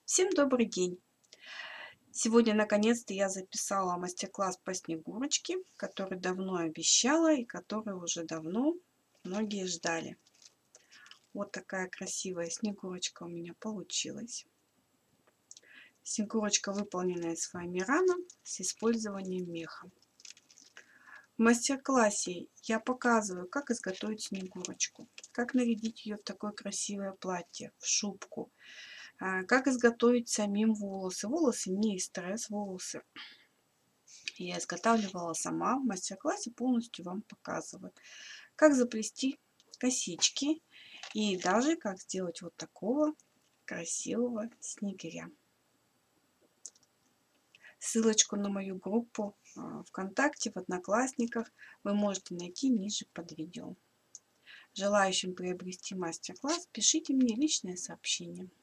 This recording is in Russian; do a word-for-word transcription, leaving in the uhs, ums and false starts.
Всем добрый день! Сегодня наконец-то я записала мастер-класс по Снегурочке, который давно обещала и который уже давно многие ждали. Вот такая красивая Снегурочка у меня получилась. Снегурочка, выполненная из фоамирана с использованием меха. В мастер-классе я показываю, как изготовить Снегурочку, как нарядить ее в такое красивое платье, в шубку, как изготовить самим волосы. Волосы не из стресс, волосы я изготавливала сама. В мастер-классе полностью вам показываю, как заплести косички и даже как сделать вот такого красивого снегиря. Ссылочку на мою группу ВКонтакте, в Одноклассниках вы можете найти ниже под видео. Желающим приобрести мастер-класс, пишите мне личное сообщение.